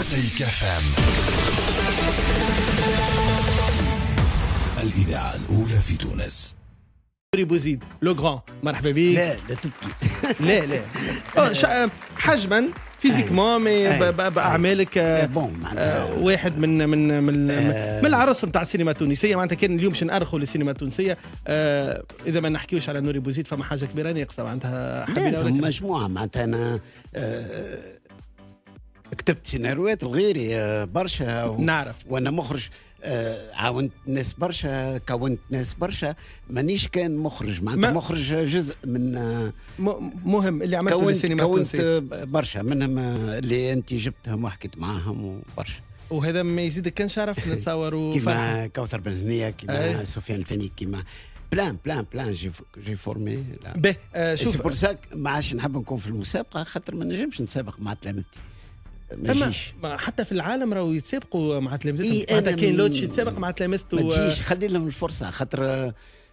مزيكا فام، الإذاعة الأولى في تونس. بوزيد لو غران، مرحبا بك. لا تبكي. لا حجما فيزيكمون مي باعمالك واحد من العرس نتاع السينما التونسيه. معناتها كان اليوم باش نأرخوا للسينما التونسيه. اذا ما نحكيوش على نوري بوزيد فما حاجه كبيره ناقصه معناتها. لا مجموعه معناتها انا كتبت سيناريوهات لغيري برشا نعرف. وانا مخرج عاونت ناس برشا، كونت ناس برشا، مانيش كان مخرج معناتها مخرج جزء من مهم اللي عملته للسينما التونسيه. كونت برشا منهم اللي انت جبتهم وحكيت معاهم وبرشا، وهذا ما يزيدك كان شرف نتصور. كيما كوثر بن هنيه، كيما سفيان الفني، كيما بلان جي فورمي. شوف بور ساك ما عادش نحب نكون في المسابقه، خاطر ما نجمش نسابق مع تلامذتي. ما حتى في العالم راهو يتسابقوا مع تلامذتهم. معناتها كاين لوتش يتسابق مع تلامذته. ما تجيش خلي لهم الفرصه، خاطر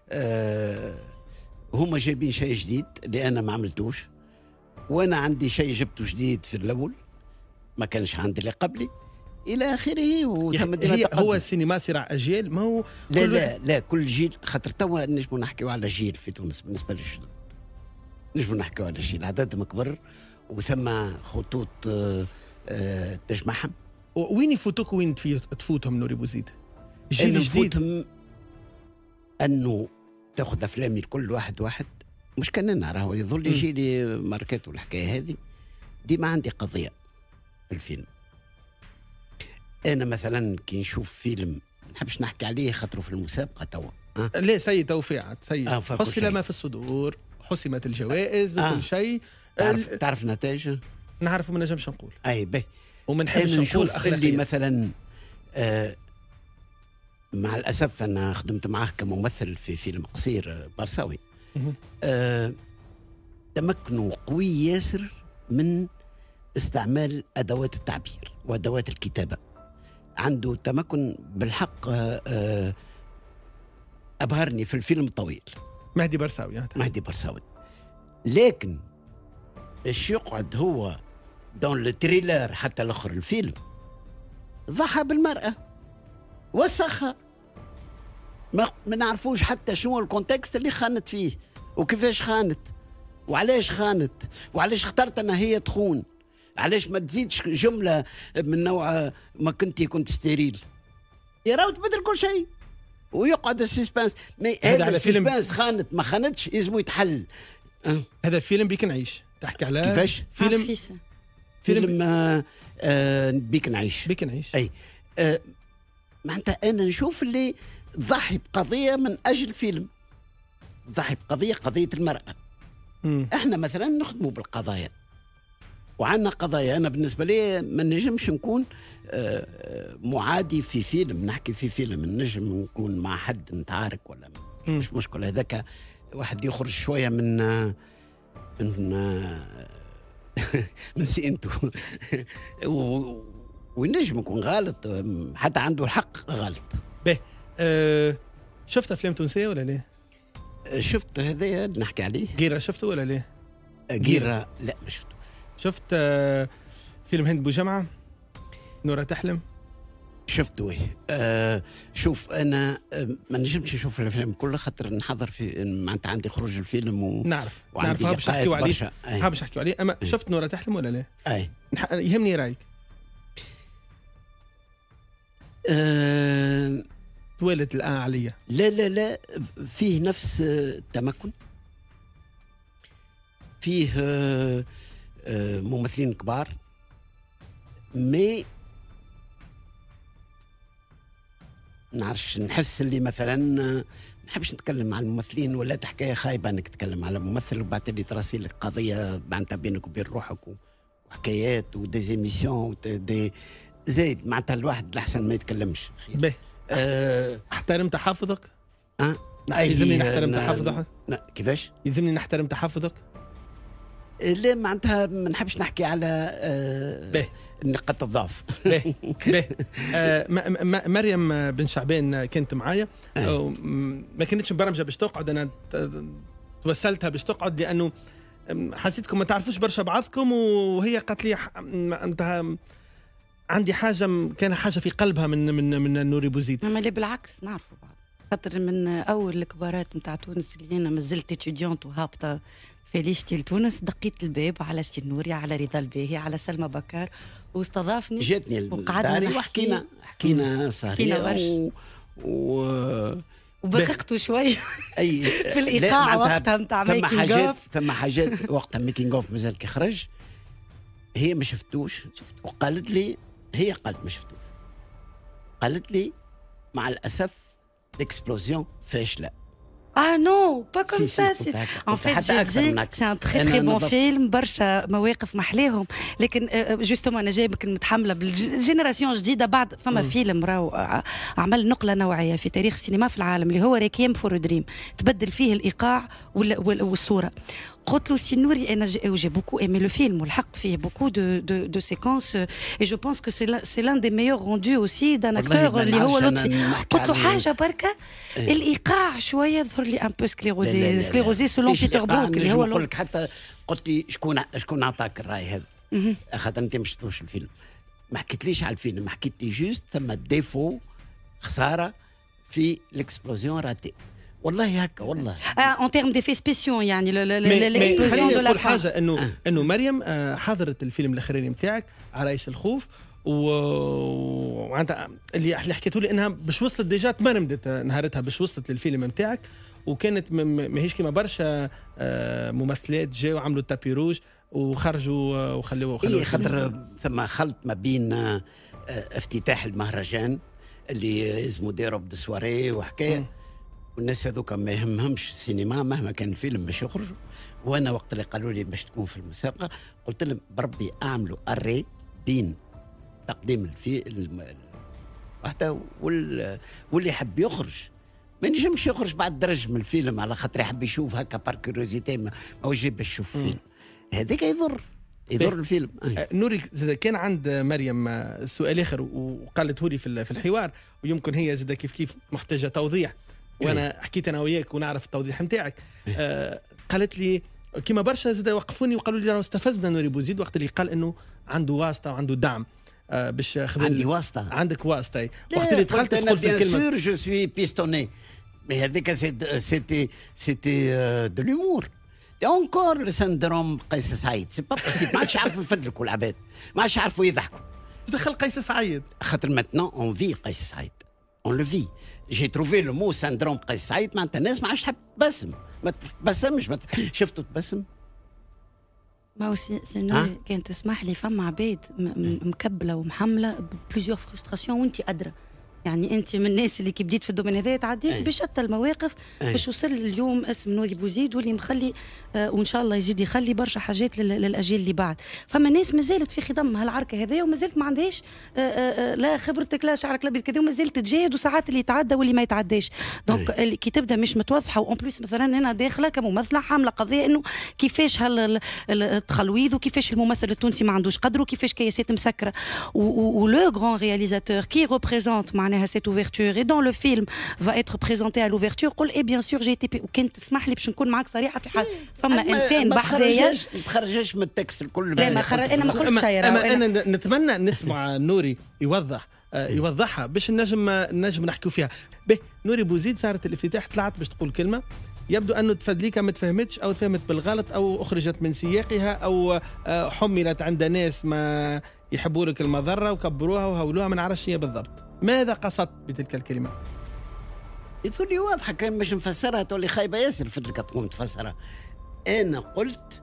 هما جايبين شيء جديد اللي انا ما عملتوش، وانا عندي شيء جبته جديد في الاول ما كانش عندي اللي قبلي الى اخره. هو السينما صراع اجيال، ما هو لا كل جيل، خاطر توا نجموا نحكيوا على جيل في تونس بالنسبه للجدد، نجموا نحكيوا على جيل عددهم كبر وثم خطوط تجمعهم. وين يفوتوك وين تفوتهم نوري بوزيد؟ الجيل الجديد انه تاخذ افلامي لكل واحد مش كان انا راهو يظل يجيلي ماركات والحكايه هذه. ديما عندي قضيه في الفيلم. انا مثلا كي نشوف فيلم ما نحبش نحكي عليه خاطره في المسابقه توا. لا سيد توفيق سيد حصل ما في الصدور، حسمت الجوائز وكل شيء. تعرف النتائج؟ نعرف، ما نجمش نقول. اي باهي، وما نحبش نقول اللي مثلا مع الاسف انا خدمت معاه كممثل في فيلم قصير برساوي. تمكنوا قوي ياسر من استعمال ادوات التعبير وادوات الكتابه، عنده تمكن بالحق. ابهرني في الفيلم الطويل مهدي برساوي. لكن باش يقعد هو دون التريلر حتى الاخر الفيلم ضحى بالمرأة وسخها، ما نعرفوش حتى شنو الكونتكست اللي خانت فيه وكيفاش خانت وعلاش خانت وعلاش اخترت انها هي تخون. علاش ما تزيدش جملة من نوع ما كنت ستيريل، يراو تبدل كل شيء ويقعد السسبانس. هذا السسبانس خانت ما خانتش يلزمو يتحل. هذا فيلم بيك نعيش تحكي على كيفاش؟ فيلم بيك نعيش. اي معناتها انا نشوف اللي ضحي بقضيه من اجل فيلم، ضحي قضيه المراه. احنا مثلا نخدموا بالقضايا وعندنا قضايا. انا بالنسبه لي ما نجمش نكون معادي في فيلم، نحكي في فيلم نجم نكون مع حد نتعارك ولا مش مشكله. هذاك واحد يخرج شويه من سينته وينجم يكون غلط، حتى عنده الحق غلط. شفت افلام تونسيه ولا ليه؟ شفت هذايا نحكي عليه. غيره شفته ولا ليه؟ غيره لا ما شفتوش. شفت فيلم هند بوجمعة نورة تحلم؟ شفته. شوف انا ما نجمش نشوف الافلام كلها خاطر نحضر في معناتها عندي خروج الفيلم نعرف باش نحكيو عليه. باش نحكيو عليه. اما شفت نورة تحلم ولا لا؟ اي يهمني رايك. توالت الآن عليا. لا فيه نفس التمكن، فيه ممثلين كبار، نعرفش نحس اللي مثلا ما نحبش نتكلم مع الممثلين ولا حكايه خايبه انك تتكلم على ممثل وبعد اللي تراسي لك قضيه معناتها بينك وبين روحك وحكايات وديزيميسيون زايد معناتها الواحد الاحسن ما يتكلمش. احترم تحفظك. يلزمني نحترم تحفظك. كيفاش؟ يلزمني نحترم تحفظك. لا معناتها ما نحبش نحكي على نقاط الضعف. مريم بن شعبان كانت معايا، ما كانتش مبرمجه باش تقعد، انا توسلتها باش تقعد لانه حسيتكم ما تعرفوش برشا بعضكم، وهي قالت لي انت عندي حاجه كان حاجه في قلبها من نوري بوزيد. ما اللي بالعكس نعرفوا بعض، خاطر من اول الكبارات نتاع تونس اللي انا مازلت اتيديونت وهابطه في ليشتي لتونس، دقيت الباب على سي نوري، على رضا الباهي، على سلمى بكار، واستضافني جاتني وقعدنا حكينا صاريه وبكقتوا شويه اي في الايقاع وقتها نتاع ميكينغ اوف. ثم حاجات وقتها ميكينغ اوف مازال كي خرج هي ما شفتوش، وقالت لي، هي قالت ما شفتوش، قالت لي مع الاسف l'explosion فاشله. Ah non, pas comme ça. En fait, j'ai dit c'est un très très bon film. برشا مواقف محليهم، لكن جوستومون انا جايبك متحمله بالجينيراسيون جديده. بعد فما فيلم راهو عمل نقله نوعيه في تاريخ السينما في العالم اللي هو ريكيم فور دريم، تبدل فيه الايقاع والصوره. قلت له سي نوري انا جي بوكو ايمي لو فيلم، والحق فيه بوكو دو سيكونس اي جو بونس كو سي لان دي ميور روندو اوسي دان اكتور اللي هو لطفي. قلت له حاجه بركه الايقاع شويه ظهر لي ان بو سكليروزي سولون بيتر بروك اللي هو نقول لك. حتى قلت لي شكون عطاك الراي هذا؟ خاطر انت ما شفتوش الفيلم، ما حكيتليش على الفيلم، ما حكيت لي جوست ثم ديفو خساره في ليكسبلوزيون راتي. والله هكا والله ان تيرم دي في سبيسيون يعني ليكسبلوزيون دو لا حاجه انه مريم حضرت الفيلم الاخراني نتاعك عرايس الخوف، وانت اللي حكيتوا لي انها باش وصلت ديجا تمرمدت نهارتها باش وصلت للفيلم نتاعك، وكانت ماهيش كيما برشا ممثلات جاوا وعملوا التابي روج وخرجوا وخلوه إيه، خاطر ثم خلط ما بين افتتاح المهرجان اللي اسمه ديروب دو سواري وحكايه، والناس هذوك ما يهمهمش السينما مهما كان الفيلم باش يخرجوا. وانا وقت اللي قالوا لي باش تكون في المسابقه قلت لهم بربي اعملوا اري بين تقديم الفيلم وحتى واللي يحب يخرج ما ينجمش يخرج بعد درج من الفيلم على خاطر يحب يشوف هكا بار كيوريوزيتي ما وجي باش يشوف فيلم. هذاك يضر الفيلم. نوري زاد كان عند مريم سؤال اخر وقالته لي في الحوار، ويمكن هي زاد كيف محتاجه توضيح، وانا حكيت انا وياك ونعرف التوضيح نتاعك. قالت لي كيما برشا زاد وقفوني وقالوا لي راه استفزنا نوري بوزيد وقت اللي قال انه عنده واسطه وعنده دعم باش خذ عندي واسطه، عندك واسطه. وقت اللي دخلت تقول في الكلمه بيان سور جو سوي بيستوني مي هذيك سيتي دو لومور اونكور لو سندروم قيس سعيد. سي با بوسيبل، ما عادش يعرفوا يفدلكوا العباد، ما عادش يعرفوا يضحكوا. دخل قيس سعيد خاطر ماتنون اون في قيس سعيد، اون لو في. جي تروفي لو مو سندروم قيس سعيد معناتها الناس ما عادش تحب تبسم، ما تبسمش. شفتوا تبسم؟ ما هو سي كانت تسمح لي فما عباد مكبله ومحمله بليزيور فرستراسيون وانت ادرى. يعني انت من الناس اللي كي بديت في الدومين هذا تعديت بشتى المواقف باش وصل اليوم اسم نوري بوزيد واللي مخلي وان شاء الله يزيد يخلي برشا حاجات للاجيال اللي بعد. فما ناس مازالت في خضم هالعركه هذه ومازالت ما عندهاش لا خبرتك لا شعرك لا كذا، ومازالت تجاهد وساعات اللي يتعدى واللي ما يتعداش. دونك كي تبدا مش متوضحه، وان بليس مثلا انا داخله كممثله حامله قضيه انه كيفاش التخلويض وكيفاش الممثل التونسي ما عندوش قدره وكيفاش كياسات مسكره. ولو غران رياليزاتور كي ريبريزونت معناها cette ouverture et dans le film va être présenté à l'ouverture قل et bien sûr j'ai été وكنت تسمح لي باش نكون معك صريحه في حال فما انسان بحذايا ما تخرجش من التكست الكل. لا ما انا ما قلتش شيء. انا نتمنى نسمع نوري يوضحها باش نجم نحكيو فيها. به نوري بوزيد صارت الافتتاح، طلعت باش تقول كلمه يبدو انه تفدليكا ما تفهمتش او تفهمت بالغلط او اخرجت من سياقها او حملت عند ناس ما يحبوا لك المضره وكبروها وهولوها، ما نعرفش هي بالضبط. ماذا قصدت بتلك الكلمة؟ يقول لي واضحة، كان باش نفسرها تولي خايبة ياسر فدلك تقوم تفسرها. أنا قلت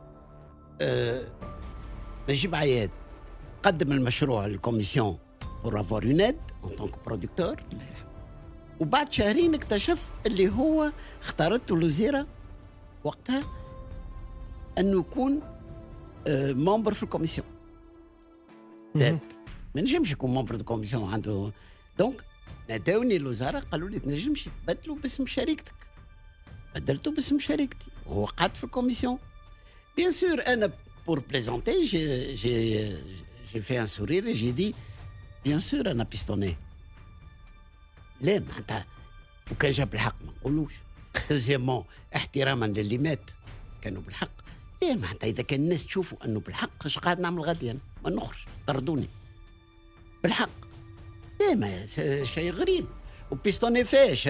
نجيب عياد قدم المشروع للكوميسيون بور افوار اون ايد ان طونك برودكتور، وبعد شهرين اكتشف اللي هو اختارته الوزيرة وقتها أنه يكون ممبر في الكوميسيون. ما نجمش يكون ممبر دو كوميسيون عنده. دونك نادوني الوزاره قالوا لي تنجمش تبدلوا باسم شركتك. بدلته باسم شركتي وهو قعد في الكوميسيون. بيان سور انا بور بليزونتي جي في ان سورير جي دي بيان سور انا بيستوني. لا معناتها وكان جاب الحق ما نقولوش. دوزيامون احتراما للي مات كانوا بالحق. لا معناتها اذا كان الناس تشوفوا انه بالحق اش قاعد نعمل غادي انا ما نخرج طردوني. بالحق لا ما شيء غريب. وبيستوني فاش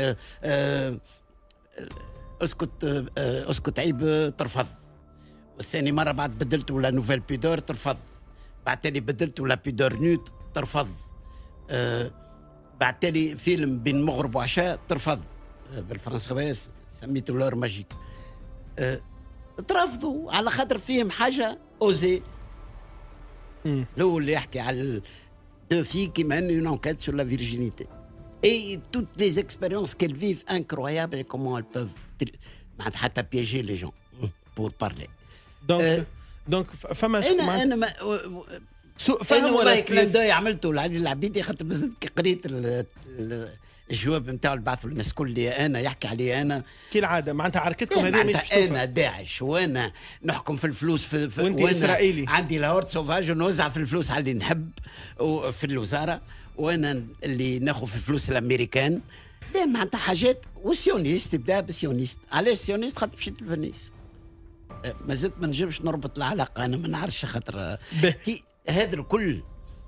اسكت عيب ترفض، والثاني مرة بعد بدلت ولا نوفيل بيدور ترفض، بعد تالي بدلت ولا بيدور نيوت ترفض، بعد تالي فيلم بين مغرب وعشاء ترفض بالفرنساوية سميته لور ماجيك. ترفضوا على خاطر فيهم حاجة اوزي. الاول اللي يحكي على دو في qui mènent une enquête sur la virginité et toutes les expériences qu'elles vivent incroyables et comment elles peuvent حتى piéger les gens pour parler. دونك فما انا سوء فهم ولا كلام ده عملته العبيد خاطر بزيد قريت الجواب نتاعو اللي بعثوا للناس كل اللي انا يحكي عليه انا كالعاده معناتها عركتكم هذه مش انا داعش وانا نحكم في الفلوس وانت اسرائيلي عندي لاهورت سوفاج ونوزع في الفلوس على اللي نحب في الوزاره، وانا اللي ناخذ في الفلوس الامريكان. لا معناتها حاجات. والسيونيست بدا بالسيونيست. علاش سيونيست؟ خاطر مشيت لفنيس ما زلت ما نجمش نربط العلاقه. انا ما نعرفش خاطر هذا الكل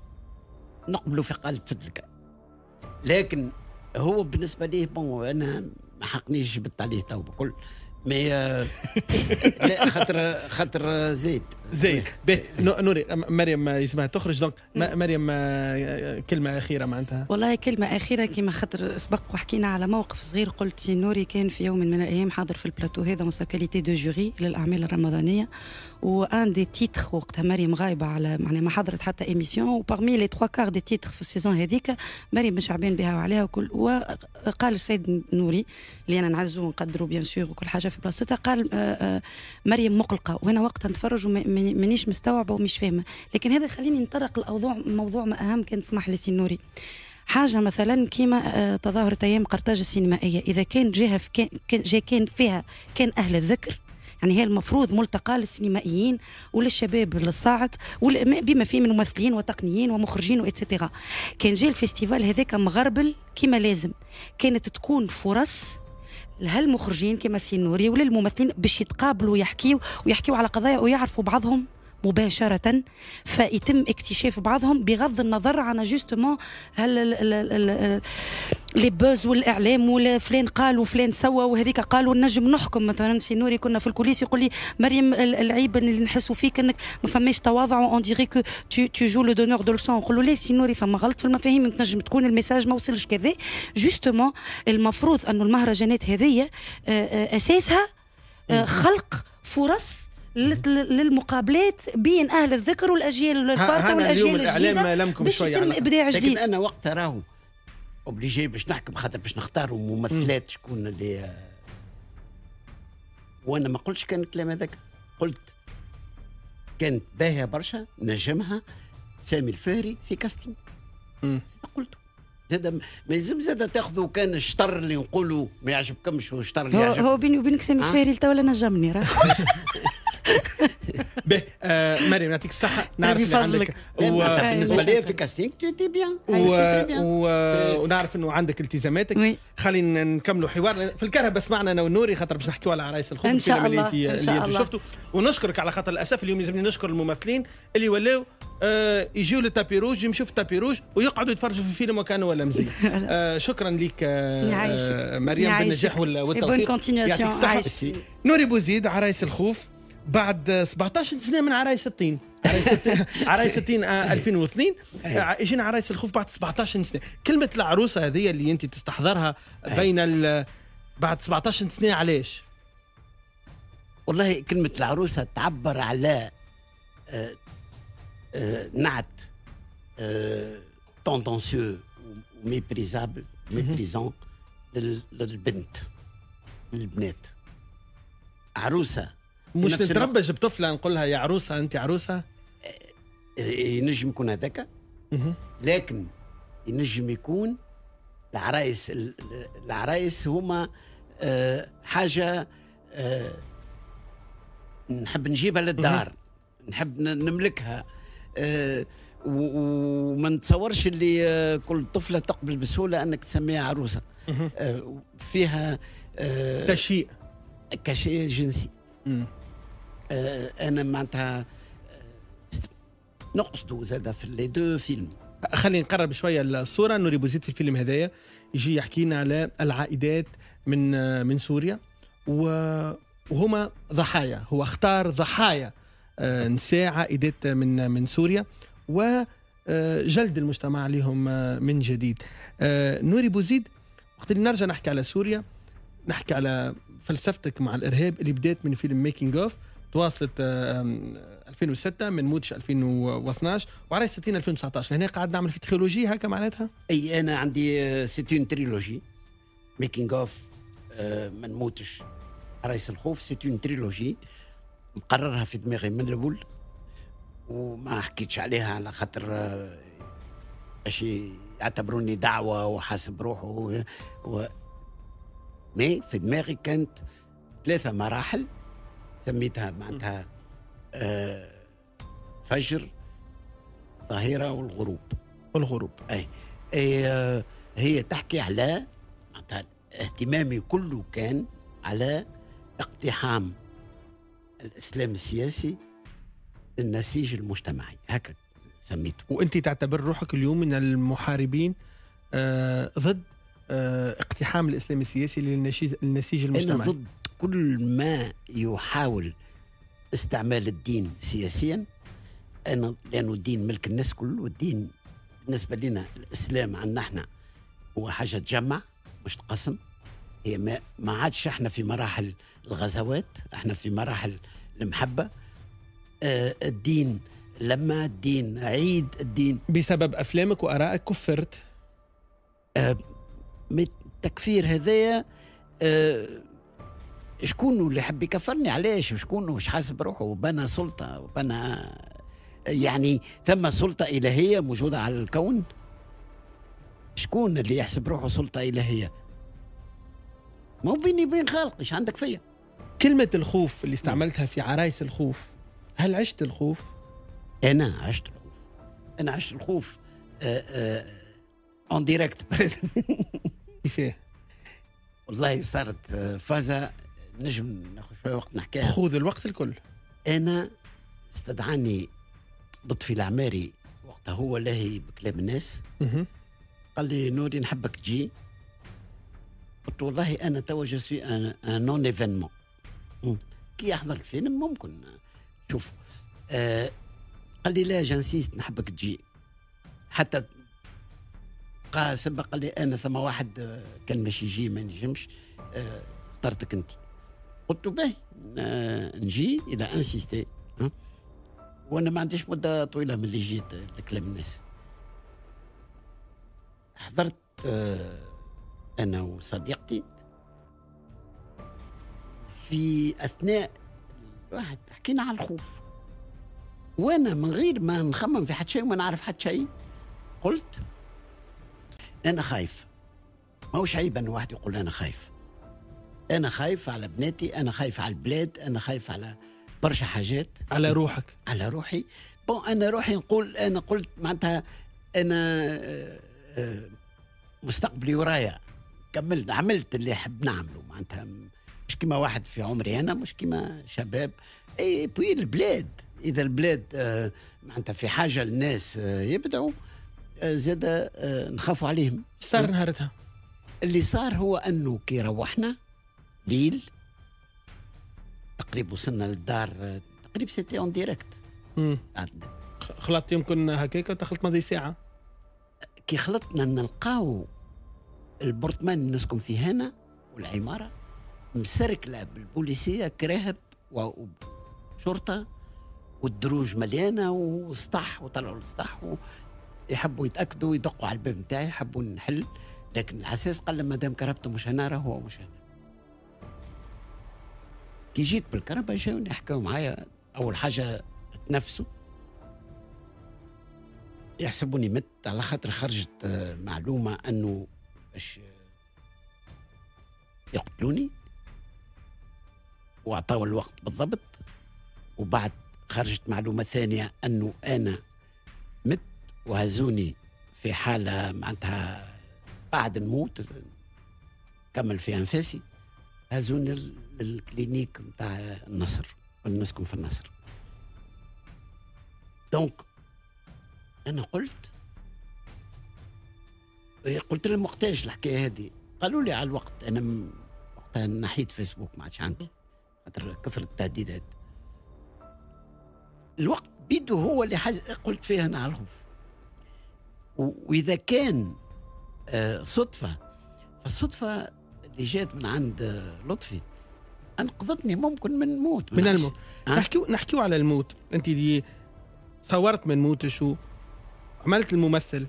نقبله في قالب فدلكه، لكن هو بالنسبه ليه بون انا ما حقنيش جبت عليه تو بكل مي لا خاطر زيد نوري. مريم اسمها تخرج دونك مريم كلمه اخيره معناتها. والله كلمه اخيره كيما خاطر سبق وحكينا على موقف صغير. قلت نوري كان في يوم من الايام حاضر في البلاتو هذا اون كاليتي دو جوري للاعمال الرمضانيه، وان دي تيتر وقتها مريم غايبه على معناها ما حضرت حتى ايميسيون، وبارمي لي 3 كار دي تيتر في السيزون هذيك مريم مش عبان بها وعليها وكل. وقال السيد نوري اللي انا نعزو ونقدروا بيان سور وكل حاجه في بلاصتها، قال مريم مقلقه، وانا وقتها نتفرج ومانيش مستوعبه ومش فاهمه. لكن هذا خليني نطرق الاوضاع موضوع ما اهم كان تسمح لي سي نوري. حاجه مثلا كيما تظاهره ايام قرطاج السينمائيه، اذا كان جهه كان فيها كان اهل الذكر، يعني هي المفروض ملتقى للسينمائيين وللشباب للصاعد بما فيه من ممثلين وتقنيين ومخرجين وإتسيتيرا. كان جاي الفيستيفال هذاك مغربل كيما لازم، كانت تكون فرص لهالمخرجين كما سي نوري وللممثلين باش يتقابلوا ويحكيوا على قضايا ويعرفوا بعضهم مباشرة، فيتم اكتشاف بعضهم بغض النظر عن جوستومون لي بوز والاعلام ولا فلان قال وفلان سوى وهذيك قال. ونجم نحكم مثلا سي نوري كنا في الكوليس يقول لي مريم العيب اللي نحسوا فيك انك ما فماش تواضع اون ديري كو تو جو لو دونور دو لسون. نقول له لا سي نوري فما غلط في المفاهيم، تنجم تكون الميساج ما وصلش كذا. جوستومون المفروض انه المهرجانات هذه اساسها خلق فرص للمقابلات بين اهل الذكر والاجيال الفارطه والاجيال الجديده. الاعلام لمكم شويه على ابداع جديد. لكن انا وقتها راهو اوبليجي باش نحكم خاطر باش نختاروا ممثلات شكون اللي وانا ما قلتش كان الكلام هذاك، قلت كانت باهيه برشا نجمها سامي الفهري في كاستينغ. قلت زاد ما يلزم زاد تاخذوا كان الشطر اللي نقولوا ما يعجبكمش والشطر اللي يعجبك. هو بيني وبينك سامي الفهري تو ولا نجمني راه. مريم يعطيك الصحة. نعرف اللي عندك بالنسبة لي في كاستينغ تي بيان ونعرف انه عندك التزاماتك. خلينا نكملوا حوارنا في الكهرباء. سمعنا انا والنوري خاطر باش نحكيوا على عرايس الخوف ان شاء الله اللي انت شفتوا. ونشكرك على خاطر الاسف اليوم لازمني نشكر الممثلين اللي ولاو يجيو للتابي روج يمشوا في التابي روج ويقعدوا يتفرجوا في الفيلم وكانوا ولا مزيان. شكرا لك مريم بالنجاح والتوفيق. يعطيك الصحة. نوري بوزيد عرايس الخوف بعد 17 سنه من عرايس الطين. عرايس الطين 2002 اجينا عرايس الخوف بعد 17 سنه. كلمه العروسه هذه اللي انت تستحضرها بين بعد 17 سنه علاش؟ والله كلمه العروسه تعبر على نعت توندونسيو وميبريزابل ميبريزون للبنت للبنات. عروسه مش نتربج بطفله نقول لها يا عروسه انت عروسه. ينجم يكون هذاك، لكن ينجم يكون العرايس هما حاجه نحب نجيبها للدار، نحب نملكها، وما نتصورش اللي كل طفله تقبل بسهوله انك تسميها عروسه. فيها تشيء جنسي. انا معناتها نقصدوا زاد في لي دو فيلم خلينا نقرب شويه الصوره. نوري بوزيد في الفيلم هذايا يجي يحكي لنا على العائدات من سوريا، وهما ضحايا. هو اختار ضحايا نساء عائدات من سوريا وجلد المجتمع عليهم من جديد. نوري بوزيد، وقت اللي نرجع نحكي على سوريا نحكي على فلسفتك مع الإرهاب اللي بدأت من فيلم ميكينج اوف، تواصلت 2006 من مودش 2012 وعرايس 60 2019. هنا قاعد نعمل في تريلوجي هكا معناتها. اي انا عندي سيتون تريلوجي ميكينج اوف من موتش عرايس الخوف. سيتون تريلوجي مقررها في دماغي من الاول وما حكيتش عليها على خاطر باش يعتبروني دعوه وحاسب روحه مي في دماغي كانت 3 مراحل سميتها معناتها فجر ظهيرة والغروب. أي هي تحكي على معناتها اهتمامي كله كان على اقتحام الإسلام السياسي للنسيج المجتمعي، هكذا سميته. وأنت تعتبر روحك اليوم من المحاربين ضد اقتحام الإسلام السياسي للنسيج المجتمعي؟ أنا ضد كل ما يحاول استعمال الدين سياسيا. أنا لأنه الدين ملك الناس كل، والدين بالنسبة لنا الإسلام عنا احنا هو حاجة تجمع مش تقسم. هي ما عادش احنا في مراحل الغزوات، احنا في مراحل المحبة. الدين لما الدين عيد الدين بسبب أفلامك وآرائك كفرت. التكفير هذايا شكون اللي حب يكفرني علاش؟ وشكون مش حاسب روحه وبنى سلطة وبنى يعني ثم سلطة إلهية موجودة على الكون؟ شكون اللي يحسب روحه سلطة إلهية؟ مو بيني وبين خالق، ايش عندك فيا؟ كلمة الخوف اللي استعملتها في عرايس الخوف، هل عشت الخوف؟ أنا عشت الخوف اون ديريكت. كيفاه؟ والله صارت فازة نجم ناخذ شوية وقت نحكيها. خذ الوقت الكل. أنا استدعاني لطفي العماري وقتها، هو لاهي بكلام الناس. قال لي نوري نحبك تجي. قلت والله أنا توا جو سوي ان نون ايفينمون، كي يحضر الفيلم ممكن شوف. قال لي لا جانسيست نحبك تجي. حتى سبق قال لي أنا ثم واحد كان ماشي يجي ما نجمش، اخترتك أنت. قلت باهي نجي إلى انسيستي. وأنا ما عنديش مدة طويلة من اللي جيت لكلام الناس. حضرت أنا وصديقتي في أثناء واحد حكينا على الخوف، وأنا من غير ما نخمم في حد شيء وما نعرف حد شيء قلت أنا خايف. ما هوش عيب أن واحد يقول أنا خايف. أنا خايف على بناتي، أنا خايف على البلاد، أنا خايف على برشا حاجات. على روحك؟ على روحي. أنا روحي نقول، أنا قلت معناتها أنا مستقبلي ورايا، كملت عملت اللي حب نعمله، معناتها مش كما واحد في عمري أنا، مش كما شباب. أي بوي البلاد، إذا البلاد معناتها في حاجة الناس يبدعوا زاد نخافوا عليهم. صار نهارتها اللي صار هو أنه كي روحنا ليل تقريبا وصلنا للدار تقريبا سيتي اون ديريكت. خلطت يمكن هكاك دخلت ماضي ساعة. كي خلطنا نلقاو البرطمان اللي نسكن فيه هنا والعمارة مسركلة بالبوليسية كراهب وشرطة والدروج مليانة وسطح، وطلعوا السطح يحبوا يتأكدوا يدقوا على الباب متاعي، يحبوا نحل، لكن الأساس قال ما دام كهربته مش هنا هو مش هنا. كي جيت بالكهرباء جاوني يحكوا معايا، أول حاجة تنفسوا يحسبوني مت على خاطر خرجت معلومة أنه باش يقتلوني، وأعطوا الوقت بالضبط. وبعد خرجت معلومة ثانية أنه أنا مت وهزوني في حالة معناتها بعد نموت كمل في أنفاسي، هزوني للكلينيك متاع النصر، نسكن في النصر. دونك أنا قلت قلت لهم وقتاش الحكايه هذه؟ قالوا لي على الوقت. انا وقتها نحيت فيسبوك ما عادش عندي خاطر كثر التهديدات. الوقت بيدو هو اللي قلت فيها نعرف. واذا كان صدفه، فالصدفه اللي جات من عند لطفي انقذتني ممكن من الموت. من الموت. نحكيو على الموت. انت اللي صورت من موت شو عملت الممثل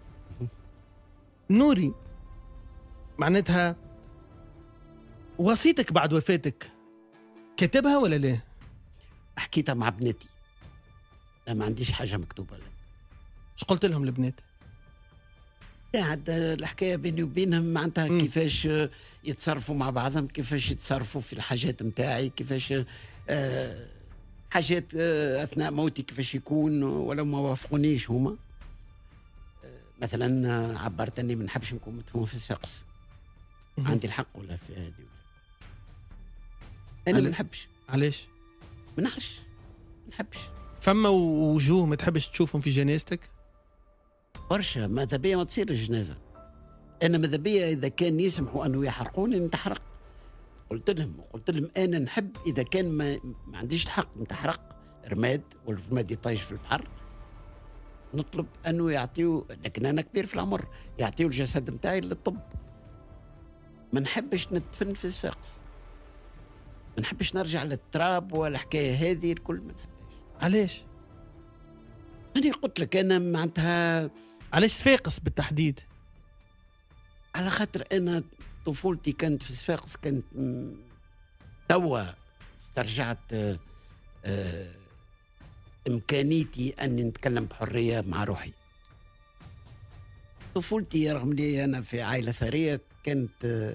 نوري، معناتها وصيتك بعد وفاتك كتبها ولا لا؟ حكيتها مع بناتي، لا ما عنديش حاجه مكتوبه لك. ايش قلت لهم البنات؟ قاعد الحكايه بيني وبينهم معناتها كيفاش يتصرفوا مع بعضهم، كيفاش يتصرفوا في الحاجات متاعي، كيفاش حاجات اثناء موتي كيفاش يكون، ولو ما وافقونيش هما. مثلا عبرت اني ما نحبش نكون مدفون في الشخص. عندي الحق ولا في هذه؟ انا ما نحبش. علاش؟ ما نعرفش، ما نحبش. فما وجوه ما تحبش تشوفهم في جنازتك؟ برشا. ماذا بيا ما تصير الجنازه. انا ماذا بيا اذا كان يسمحوا انه يحرقوني نتحرق. قلت لهم انا نحب اذا كان ما عنديش الحق نتحرق رماد، والرماد يطيش في البحر، نطلب انه يعطيو، لكن انا كبير في العمر، يعطيو الجسد نتاعي للطب. ما نحبش ندفن في صفاقس، ما نحبش نرجع للتراب والحكايه هذه الكل، ما نحبش. علاش؟ أنا قلت لك أنا معناتها. علاش صفاقس بالتحديد؟ على خاطر أنا طفولتي كانت في صفاقس، كانت توا استرجعت إمكانيتي أني نتكلم بحرية مع روحي. طفولتي رغم لي أنا في عائلة ثرية كانت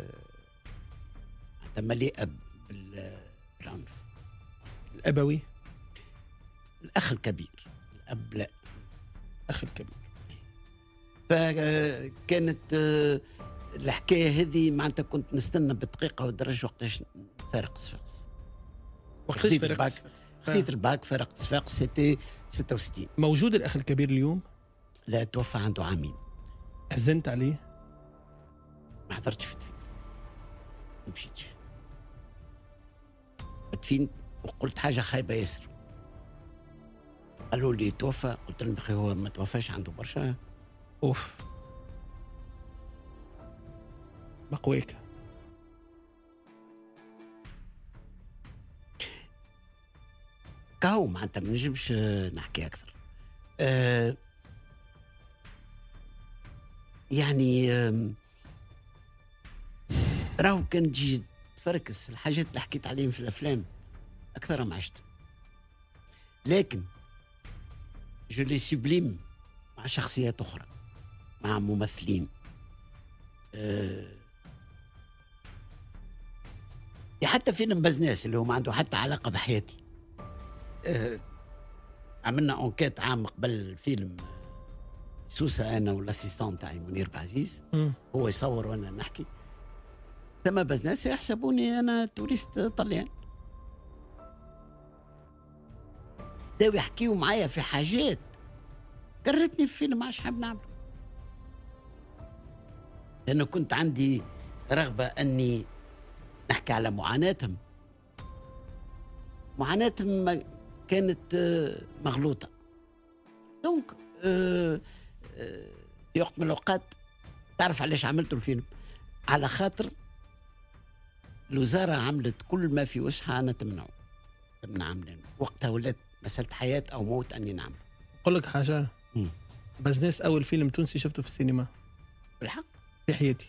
مليئة بالعنف الأبوي. الأخ الكبير، الأب لا، أخ الكبير. فكانت الحكاية هذه معناتها كنت نستنى بالدقيقة والدرجة وقتاش فارق صفاقس. خذيت الباك فارقت صفاقس سيتي 66. موجود الأخ الكبير اليوم؟ لا، توفى عنده عامين. حزنت عليه؟ ما حضرتش في الدفين، ما مشيتش الدفين، وقلت حاجة خايبة ياسر. قالوا لي توفى، قلت لهم اخي هو ما توفاش، عنده برشا. اوف، بقويك. كاو معناتها ما نجمش نحكي اكثر. يعني راهو كان تجي تفركس الحاجات اللي حكيت عليهم في الافلام اكثر ما عشت، لكن جو لي سوبليم مع شخصيات أخرى، مع ممثلين. حتى فيلم بزناس اللي هو ما عنده حتى علاقة بحياتي. عملنا أنكيت عام قبل الفيلم، سوسة أنا والأسيستان تاعي منير بعزيز، هو يصور وأنا نحكي. ثم بزناس يحسبوني أنا توريست طليان، بداو يحكيوا معايا في حاجات كرتني في فيلم ما حاب نعمله، لأنه كنت عندي رغبة أني نحكي على معاناتهم. معاناتهم كانت مغلوطة. دونك في وقت من الأوقات تعرف علاش عملت الفيلم؟ على خاطر الوزارة عملت كل ما في وسعها أنا تمنع عاملين. وقتها ولات مسألة حياة أو موت أني نعمله. أقول لك حاجة، بزنس أول فيلم تونسي شفته في السينما بالحق في حياتي.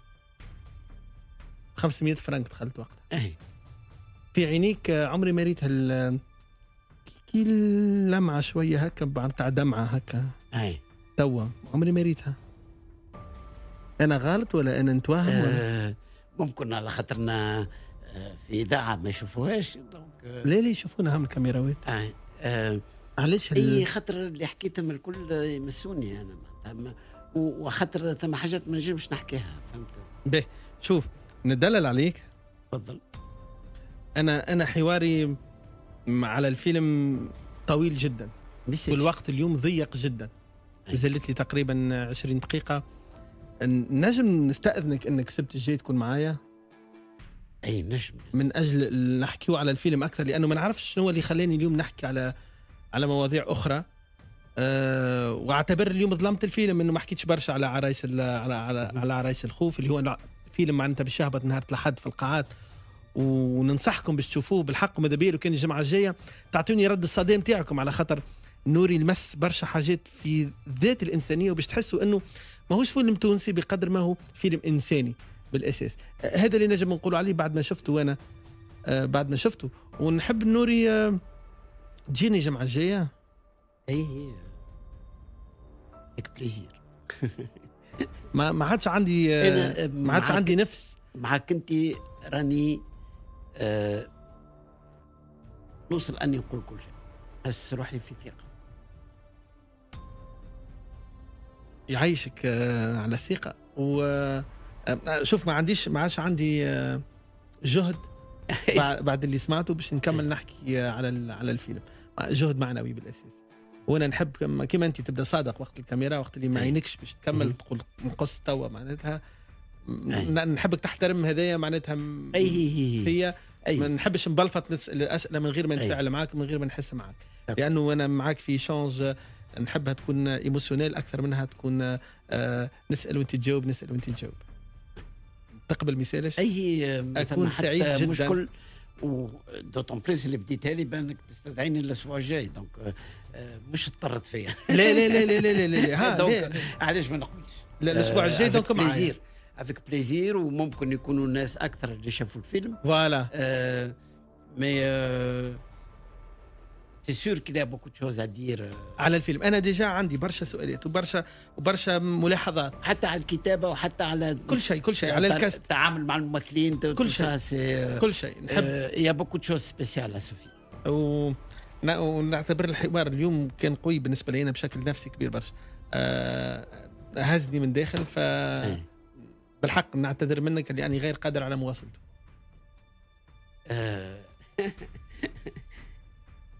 500 فرنك دخلت وقتها. في عينيك عمري ما ريت كي لمعة شوية هكا تاع دمعة هكا. توا عمري ما ريتها. أنا غلط ولا أنا نتوهم ولا؟ ممكن على خاطرنا في إذاعة ما يشوفوهاش. ليه يشوفونها من الكاميراوات؟ علاش؟ اي خاطر اللي حكيتهم الكل يمسوني انا، وخاطر ثم حاجات ما نجمش نحكيها، فهمت؟ به شوف ندلل عليك. تفضل. انا حواري على الفيلم طويل جدا، والوقت اليوم ضيق جدا. نزلت لي تقريبا 20 دقيقة. نجم نستأذنك انك سبت الجاي تكون معايا؟ اي نجم، من اجل نحكيو على الفيلم اكثر، لانه ما نعرفش شنو هو اللي خلاني اليوم نحكي على مواضيع اخرى. واعتبر اليوم ظلمت الفيلم انه ما حكيتش برشا على عرايس على عرايس الخوف، اللي هو فيلم معناتها باش يهبط نهار الأحد في القاعات، وننصحكم باش تشوفوه بالحق. ماذا بيه لو كان الجمعه الجايه تعطوني رد الصدى نتاعكم، على خاطر نوري يمس برشا حاجات في ذات الانسانيه، وباش تحسوا انه ماهوش فيلم تونسي بقدر ما هو فيلم انساني بالاساس. هذا اللي نجم نقول عليه بعد ما شفته، وانا بعد ما شفته. ونحب نوري تجيني الجمعه الجايه. اي avec plaisir. ما عادش عندي ما عادش عندي نفس معك انت. راني نوصل اني نقول كل شيء، بس روحي في ثقه. يعيشك على الثقه. وشوف ما عادش عندي جهد بعد اللي سمعته باش نكمل نحكي على الفيلم. جهد معنوي بالاساس. وانا نحب كما انت تبدا صادق وقت الكاميرا، وقت اللي ما عينكش باش تكمل تقول نقص توا، معناتها نحبك تحترم هذايا معناتها فيا. ما نحبش نبلفط نسال الاسئله من غير ما نتفاعل معاك، من غير ما نحس معاك، لانه انا معاك في شانج نحبها تكون ايموشنال اكثر منها تكون نسال وانت تجاوب، نسال وانت تجاوب. تقبل مثالش؟ اكون سعيد جدا. مشكل ودوتون بليس اللي بديتها لي بانك تستدعيني الاسبوع الجاي، دونك مش اضطرت فيا. لا لا لا لا لا لا ها علاش ما نقبلش؟ لا الاسبوع الجاي دونك بليزير، افيك بليزير. وممكن يكونوا الناس اكثر اللي شافوا الفيلم. فوالا. مي سي سور كي بوكو تشوز ادير على الفيلم. انا ديجا عندي برشا سؤالات وبرشا ملاحظات، حتى على الكتابه وحتى على كل شيء على الكاست، التعامل مع الممثلين، كل شيء نحب. يا بوكو تشوز سبيسيال سوفي. ونعتبر الحوار اليوم كان قوي بالنسبه لي انا بشكل نفسي كبير برشا. هزني من داخل، ف بالحق نعتذر منك لاني غير قادر على مواصلته.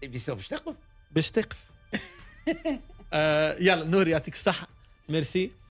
باش تقف. يلا نوري يعطيك الصحة. ميرسي.